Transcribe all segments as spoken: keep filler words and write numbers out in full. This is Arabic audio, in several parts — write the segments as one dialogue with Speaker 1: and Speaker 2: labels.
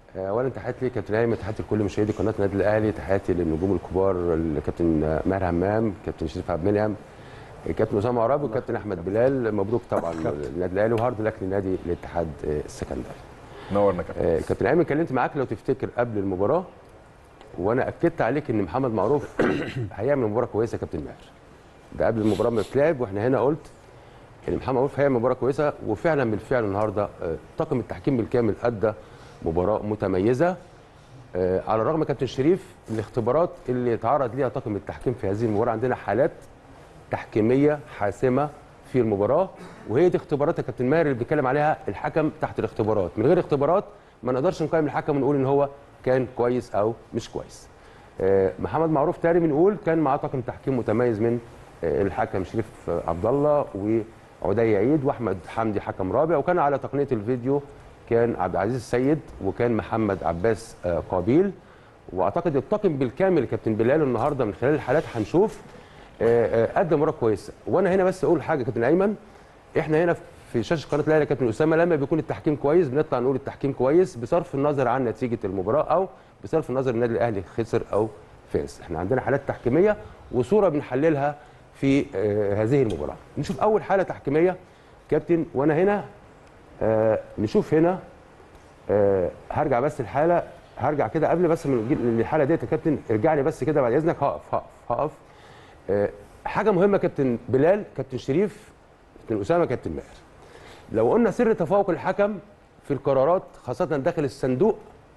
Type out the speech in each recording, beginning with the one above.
Speaker 1: اولا تحياتي ليك كابتن ايمن، تحياتي لكل مشاهدي قناه النادي الاهلي، تحياتي للنجوم الكبار الكابتن ماهر همام، كابتن شريف عبد المنعم، كابتن اسامه عرابي، وكابتن احمد بلال. مبروك طبعا للنادي الاهلي وهارد لك لنادي الاتحاد السكندري.
Speaker 2: نورنا كابتن.
Speaker 1: كابتن ايمن كلمت معاك لو تفتكر قبل المباراه، وانا اكدت عليك ان محمد معروف هيعمل مباراه كويسه يا كابتن ماهر. ده قبل المباراه ما تتلعب، واحنا هنا قلت ان محمد معروف هيعمل مباراه كويسه، وفعلا بالفعل النهارده طاقم التحكيم بالكامل ادى مباراه متميزه. على الرغم كابتن شريف الاختبارات اللي تعرض ليها طاقم التحكيم في هذه المباراه، عندنا حالات تحكيميه حاسمه في المباراه، وهي دي اختبارات يا كابتن ماهر اللي بيتكلم عليها الحكم تحت الاختبارات. من غير اختبارات ما نقدرش نقيم الحكم ونقول ان هو كان كويس او مش كويس. محمد معروف تاني بنقول كان معاه طاقم تحكيم متميز من الحكم شريف عبد الله وعدي عيد واحمد حمدي حكم رابع، وكان على تقنيه الفيديو كان عبد العزيز السيد وكان محمد عباس قابيل. واعتقد الطاقم بالكامل كابتن بلال النهارده من خلال الحالات هنشوف قدم مباراه كويسه. وانا هنا بس اقول حاجه كابتن ايمن، احنا هنا في شاشه قناه الاهلي كابتن اسامه لما بيكون التحكيم كويس بنطلع نقول التحكيم كويس بصرف النظر عن نتيجه المباراه او بصرف النظر النادي الاهلي خسر او فاز. احنا عندنا حالات تحكيميه وصوره بنحللها في هذه المباراه. نشوف اول حاله تحكيميه كابتن، وانا هنا آه نشوف هنا آه هرجع بس الحاله، هرجع كده قبل بس من الحاله ديت يا كابتن، ارجع لي بس كده بعد اذنك. هقف هقف هقف آه حاجه مهمه كابتن بلال، كابتن شريف، كابتن اسامه، كابتن ماهر. لو قلنا سر تفوق الحكم في القرارات خاصه داخل الصندوق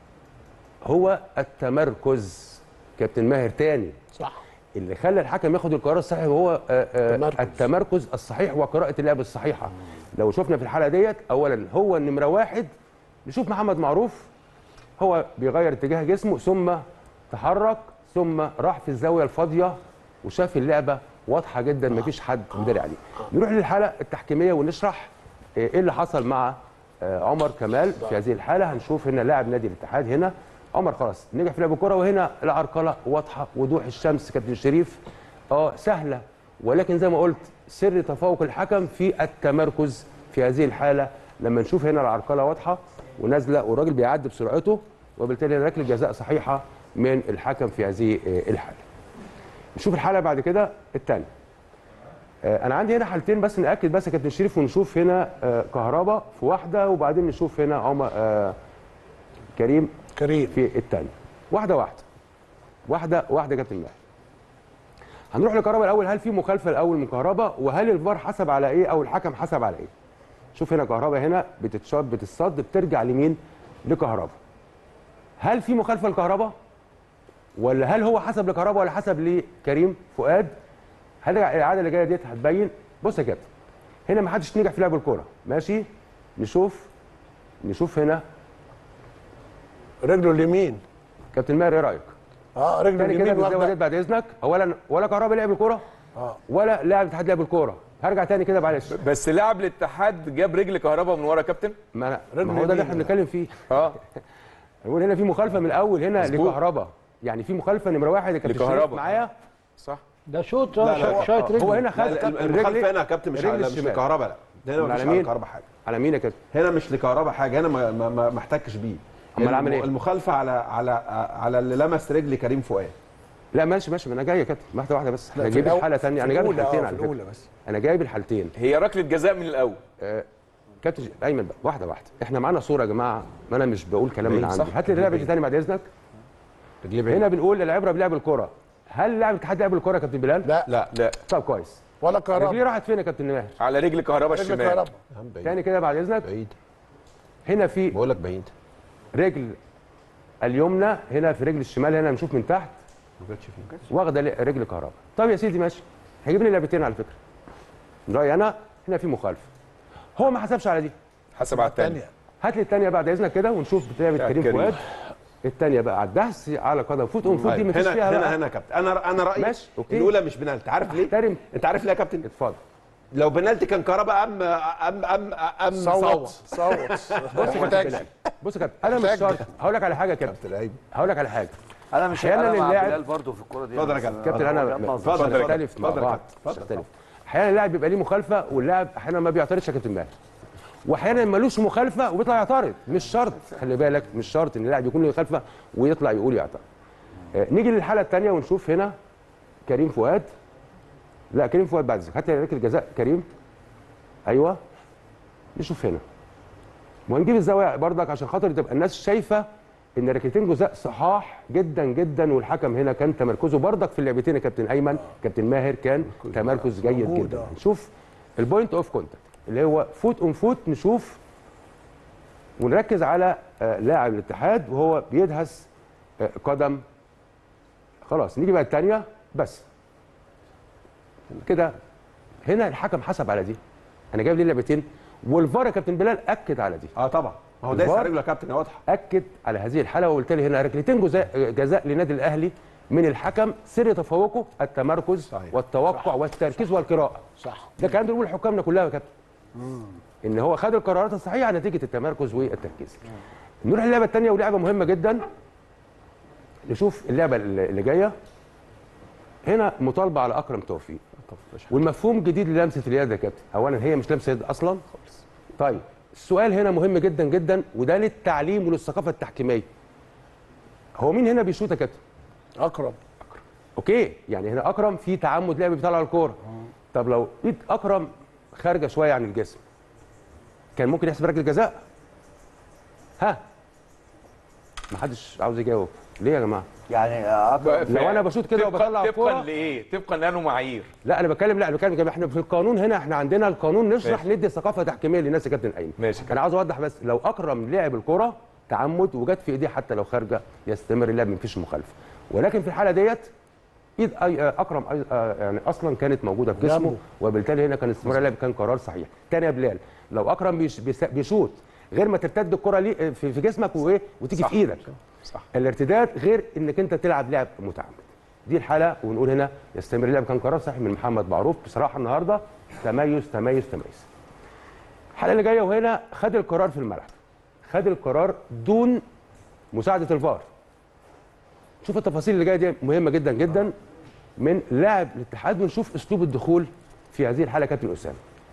Speaker 1: هو التمركز. كابتن ماهر تاني
Speaker 3: صح،
Speaker 1: اللي خلى الحكم ياخد القرار الصحيح هو آه آه التمركز الصحيح وقراءه اللعب الصحيحه. لو شفنا في الحلقه ديت اولا هو النمره واحد، نشوف محمد معروف هو بيغير اتجاه جسمه ثم تحرك ثم راح في الزاويه الفاضيه وشاف اللعبه واضحه جدا مفيش حد مداري عليه. نروح للحاله التحكيميه ونشرح ايه اللي حصل مع عمر كمال في هذه الحاله. هنشوف هنا لاعب نادي الاتحاد، هنا عمر خلاص نجح في لعب الكره، وهنا العرقله واضحه وضوح الشمس. كابتن شريف اه سهله، ولكن زي ما قلت سر تفوق الحكم في التمركز في هذه الحاله. لما نشوف هنا العرقله واضحه ونازله والراجل بيعدي بسرعته، وبالتالي ركله جزاء صحيحه من الحكم في هذه الحاله. نشوف الحاله بعد كده الثانيه. انا عندي هنا حالتين بس ناكد بس يا كابتن شريف، ونشوف هنا كهربا في واحده وبعدين نشوف هنا عمر كريم
Speaker 3: كريم
Speaker 1: في الثانيه. واحده واحده واحده واحده يا كابتن ماهر. هنروح لكهربا الاول، هل في مخالفه الاول من كهربا وهل الفار حسب على ايه او الحكم حسب على ايه؟ شوف هنا كهربا هنا بتتشاط بتتصد بترجع لمين؟ لكهربا. هل في مخالفه لكهربا ولا هل هو حسب لكهربا ولا حسب لكريم فؤاد؟ هل الاعاده اللي جايه ديت هتبين. بص يا كابتن هنا ما حدش نجح في لعب الكوره، ماشي؟ نشوف نشوف هنا
Speaker 3: رجله اليمين.
Speaker 1: كابتن ماهر ايه رايك؟
Speaker 3: اه رجله اليمين
Speaker 1: كده بالزاويه ديت بعد اذنك. اولا ولا كهربا لعب الكوره
Speaker 3: اه
Speaker 1: ولا لاعب الاتحاد لعب الكوره. هرجع تاني كده معلش.
Speaker 2: بس لاعب الاتحاد جاب رجل كهربا من ورا كابتن.
Speaker 1: ما انا ما هو ده اللي احنا بنتكلم فيه.
Speaker 2: اه
Speaker 1: نقول هنا في مخالفه من الاول هنا لكهربا، يعني في مخالفه نمره واحد يا كابتن شريف معايا
Speaker 2: صح.
Speaker 4: ده شوط
Speaker 5: شوط
Speaker 4: رجل.
Speaker 1: هو هنا خد
Speaker 5: المخالفه هنا يا كابتن مش على مش لكهربا، لا هنا مش على كهربا حاجه.
Speaker 1: على مين يا كابتن؟
Speaker 5: هنا مش لكهربا حاجه، هنا ما ما, ما احتكش بيه.
Speaker 1: امال عامل ايه؟
Speaker 5: المخالفه على على على اللي لمس رجل كريم فؤاد.
Speaker 1: لا ماشي ماشي، ما انا جاي يا كابتن واحده واحده بس. انا جايب الحاله ثانيه، انا جايب الحالتين على فكره. انا جايب الحالتين.
Speaker 2: هي ركله جزاء من الاول.
Speaker 1: آه كابتن ايمن بقى واحده واحده، احنا معانا صوره يا جماعه، ما انا مش بقول كلام من عندي. هات لي اللعبه دي ثاني بعد اذنك. هنا بنقول العبره بلعب الكره. هل لاعب الاتحاد لعب الكره يا كابتن بلال؟
Speaker 3: لا
Speaker 2: لا لا.
Speaker 1: طب كويس.
Speaker 3: ولا كهربا.
Speaker 1: رجليه راحت فين يا كابتن ماهر؟
Speaker 2: على رجل كهربا الشمال.
Speaker 3: رجل كهربا
Speaker 1: ثاني كده بعد اذنك.
Speaker 5: بعيد.
Speaker 1: هنا في
Speaker 5: بقول لك بعيد.
Speaker 1: رجل اليمنى هنا في رجل الشمال، هنا نشوف من تحت
Speaker 5: ما جاتش فيه.
Speaker 1: واخده رجل كهربا. طب يا سيدي ماشي، هيجيب لي لعبتين على فكره. من رايي انا هنا في مخالفه. هو ما حسبش على دي،
Speaker 2: حسب على الثانيه.
Speaker 1: هات لي الثانيه بعد اذنك كده ونشوف بتلعب كريم فؤاد. الثانيه بقى على الدهس على قدم فوت اون فوت دي ما فيش فيها.
Speaker 5: هنا هنا هنا كابتن انا انا رايي
Speaker 1: ماشي اوكي.
Speaker 5: الاولى مش بنالتي، عارف ليه؟
Speaker 1: احترم.
Speaker 5: انت عارف ليه يا كابتن؟
Speaker 1: اتفضل.
Speaker 5: لو بنالتي كان كهربا ام ام ام ام
Speaker 3: صوت صوت.
Speaker 1: بص يا كابتن بص يا كابتن انا مش شرط. هقول لك على حاجه يا كابتن، هقول لك على حاجه.
Speaker 6: انا مش
Speaker 1: احيانا
Speaker 6: اللاعب
Speaker 1: اللاعب
Speaker 6: برضه في الكوره دي.
Speaker 5: اتفضل يا كابتن.
Speaker 1: كابتن انا
Speaker 5: اتفضل
Speaker 1: نختلف مع بعض، نختلف. احيانا اللاعب بيبقى ليه مخالفه واللاعب احيانا ما بيعترضش يا كابتن ماهر. واحيانا ملوش مخالفه وبيطلع يعترض. مش شرط، خلي بالك، مش شرط ان اللاعب يكون له مخالفه ويطلع يقول يعترض. آه نيجي للحاله الثانيه ونشوف هنا كريم فؤاد. لا كريم فؤاد بعد ذلك، هات لي ركله جزاء كريم. ايوه نشوف هنا، وهنجيب الزاويه برضك عشان خاطر تبقى الناس شايفه ان ركلتين جزاء صحاح جدا جدا، والحكم هنا كان تمركزه برضك في اللعبتين يا كابتن ايمن، كابتن ماهر كان تمركز جيد جدا. نشوف البوينت اوف كونتاكت اللي هو فوت اون فوت، نشوف ونركز على آه لاعب الاتحاد وهو بيدهس آه قدم. خلاص نيجي بقى الثانيه بس كده. هنا الحكم حسب على دي، انا جايب ليه لعبتين، والفار يا كابتن بلال اكد على دي.
Speaker 5: اه طبعا، ما هو دايس على رجله يا كابتن، واضحه.
Speaker 1: اكد على هذه الحاله وقلت لي هنا ركلتين جزاء جزاء لنادي الاهلي من الحكم، سر تفوقه التمركز صحيح. والتوقع صح. والتركيز صح. والقراءه.
Speaker 3: صح.
Speaker 1: ده كلام بنقول حكامنا كلها يا كابتن. ان هو خد القرارات الصحيحه نتيجه التمركز والتركيز. نروح اللعبه الثانيه ولعبه مهمه جدا. نشوف اللعبه اللي جايه. هنا مطالبه على اكرم توفيق، والمفهوم جديد للمسه اليد يا كابتن. اولا هي مش لمسه يد اصلا. طيب السؤال هنا مهم جدا جدا، وده للتعليم وللثقافه التحكيميه. هو مين هنا بيشوط يا كابتن؟
Speaker 3: اكرم.
Speaker 1: اكرم. اوكي، يعني هنا اكرم في تعمد لعب بيطلع الكوره. طب لو ايد اكرم خارجه شويه عن الجسم كان ممكن يحسب ركله جزاء؟ ها؟ ما حدش عاوز يجاوب ليه يا جماعه؟
Speaker 4: يعني أكرم
Speaker 1: لو انا بشوط كده وبطلع الكوره
Speaker 2: طبقا لايه؟ طبقا لانه معايير.
Speaker 1: لا انا بتكلم، لا انا بتكلم احنا في القانون هنا، احنا عندنا القانون نشرح
Speaker 2: ماشي.
Speaker 1: ندي ثقافه تحكيميه للناس يا كابتن ايمن.
Speaker 2: ماشي.
Speaker 1: انا عاوز اوضح بس، لو اكرم لعب الكوره تعمد وجت في ايديه حتى لو خارجه يستمر اللعب مفيش مخالفه، ولكن في الحاله ديت ايد اكرم يعني اصلا كانت موجوده في جسمه، وبالتالي هنا كان استمرار اللعب كان قرار صحيح. تاني يا بلال، لو اكرم بيشوط غير ما ترتد الكره ليه في جسمك وايه وتيجي
Speaker 2: صح.
Speaker 1: في ايدك.
Speaker 2: صح.
Speaker 1: الارتداد غير انك انت تلعب لعب متعمد. دي الحاله، ونقول هنا يستمر اللعب كان قرار صحيح من محمد معروف. بصراحه النهارده تميز تميز تميز. الحاله اللي جايه وهنا خد القرار في الملعب، خد القرار دون مساعده الفار. شوف التفاصيل اللي جايه دي مهمه جدا جدا من لاعب الاتحاد، ونشوف اسلوب الدخول في هذه الحاله كابتن اسامه.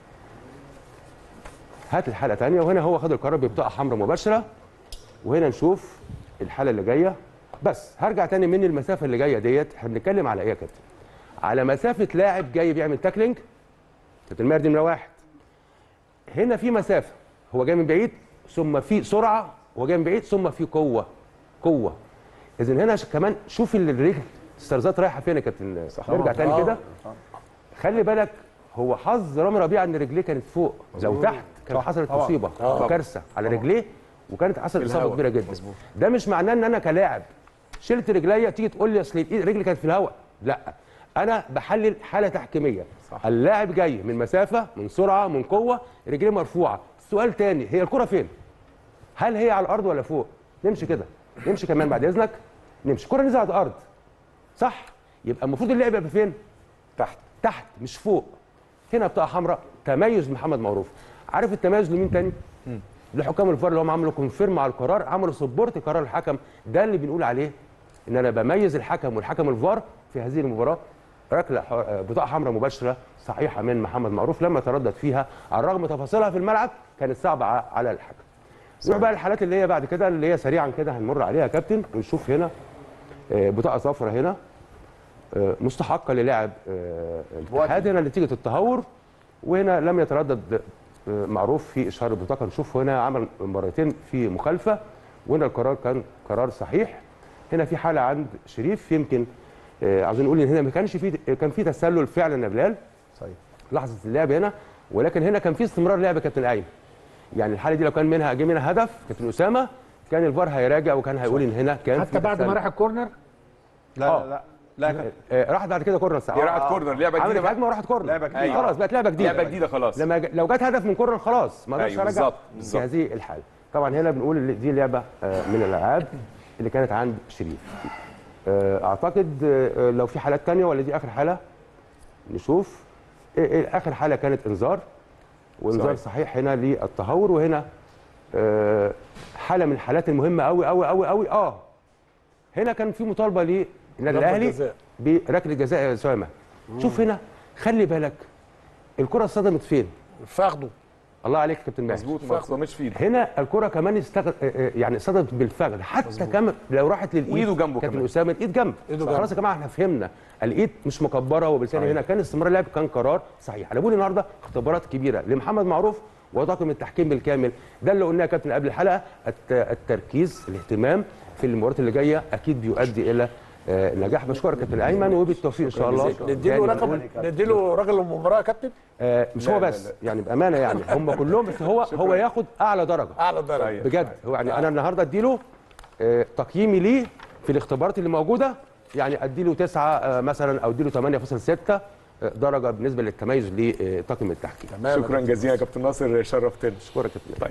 Speaker 1: هات الحاله ثانيه، وهنا هو خد القرار ببطاقه حمراء مباشره. وهنا نشوف الحاله اللي جايه. بس هرجع تاني من المسافه اللي جايه ديت، احنا بنتكلم على ايه يا كابتن؟ على مسافه لاعب جاي بيعمل تاكلينج. كابتن ماهر دي نمره واحد. هنا في مسافه، هو جاي من بعيد ثم في سرعه، هو جاي من بعيد ثم في قوه قوه. اذا هنا كمان شوف الرجل السرزات رايحه فين يا كابتن. نرجع تاني كده، خلي بالك هو حظ رامي ربيعه ان رجليه كانت فوق، لو تحت كانت حصلت مصيبه وكارثه على رجليه وكانت حصلت اصابه كبيره جدا. مزبوط. ده مش معناه ان انا كلاعب شلت رجليا تيجي تقول لي اصل رجلي كانت في الهواء، لا، انا بحلل حاله تحكيميه. صح. اللاعب جاي من مسافه، من سرعه، من قوه، رجليه مرفوعه. سؤال تاني، هي الكره فين؟ هل هي على الارض ولا فوق؟ نمشي كده، نمشي كمان بعد اذنك، نمشي. الكره نزلت على الارض صح؟ يبقى المفروض اللاعب يبقى فين؟
Speaker 2: تحت.
Speaker 1: تحت مش فوق. هنا بطاقه حمراء، تميز محمد معروف. عارف التميز لمين تاني؟ م. لحكام الفار اللي هم عملوا كونفيرم على القرار، عملوا سبورت قرار الحكم. ده اللي بنقول عليه ان انا بميز الحكم والحكم الفار في هذه المباراه. ركله بطاقه حمراء مباشره صحيحه من محمد معروف لما تردد فيها، على الرغم تفاصيلها في الملعب كانت صعبه على الحكم. نروح بقى الحالات اللي هي بعد كده، اللي هي سريعا كده هنمر عليها يا كابتن، ونشوف هنا بطاقه صفراء هنا مستحقه للاعب الاتحاد هنا نتيجه التهور، وهنا لم يتردد معروف في اشهار البطاقه. نشوف هنا عمل مرتين في مخالفه، وهنا القرار كان قرار صحيح. هنا في حاله عند شريف، يمكن عاوزين نقول ان هنا ما كانش في كان في تسلل فعلا يا بلال صحيح لحظه اللعب هنا، ولكن هنا كان في استمرار لعب كابتن ايمن. يعني الحاله دي لو كان منها جه منها هدف كابتن اسامه كان الفار هيراجع وكان هيقول ان هنا كان
Speaker 3: حتى بعد ما راح الكورنر.
Speaker 5: لا لا لا لا
Speaker 1: آه راحت بعد كده كورنر
Speaker 2: ساعه. راحت كورنر، لعبه جديده
Speaker 1: عملت هجمه وراحت كورنر.
Speaker 5: لعبه جديده
Speaker 1: خلاص بقت لعبه جديده.
Speaker 2: لعبه جديده خلاص.
Speaker 1: لما ج... لو جت هدف من كورنر خلاص ما اقدرش ارجع في هذه الحاله. طبعا هنا بنقول دي لعبه من الالعاب اللي كانت عند شريف. اعتقد لو في حالات ثانيه ولا دي اخر حاله نشوف. اخر حاله كانت انذار، وانذار صحيح, صحيح هنا للتهور. وهنا حاله من الحالات المهمه قوي قوي قوي قوي. اه هنا كان في مطالبه للنادي الاهلي بركله جزاء يا اسامه. شوف هنا خلي بالك الكره اصطدمت فين؟
Speaker 3: فخده.
Speaker 1: الله عليك يا كابتن ماهر.
Speaker 2: مظبوط، ما خصمش في ايده.
Speaker 1: هنا الكره كمان استغ... يعني صدت بالفخذ حتى كمان لو راحت للايد
Speaker 2: وايده جنبه
Speaker 1: كابتن
Speaker 2: كمان.
Speaker 1: اسامه الايد جنب خلاص يا جماعه احنا فهمنا الايد مش مكبره وبالتالي هنا كان استمرار اللعب كان قرار صحيح. انا بقول النهارده اختبارات كبيره لمحمد معروف وطاقم التحكيم بالكامل. ده اللي قلناه يا كابتن قبل الحلقه، التركيز الاهتمام في المباريات اللي جايه اكيد بيؤدي الى آه نجاح. بشكرك كابتن ايمن وبالتوفيق ان شاء الله.
Speaker 3: نديله رقم نديله راجل المباراه يا كابتن.
Speaker 1: آه مش هو بس يعني بامانه يعني هم كلهم بس هو هو ياخد اعلى درجه
Speaker 3: اعلى درجه
Speaker 1: بجد. هو يعني انا النهارده اديله آه تقييمي ليه في الاختبارات اللي موجوده يعني اديله تسعة آه مثلا او اديله ثمانية فاصلة ستة درجه بالنسبه للتميز لطاقم التحكيم.
Speaker 2: شكرا جزيلا يا كابتن ناصر، شرفتنا.
Speaker 1: اشكرك يا كابتن.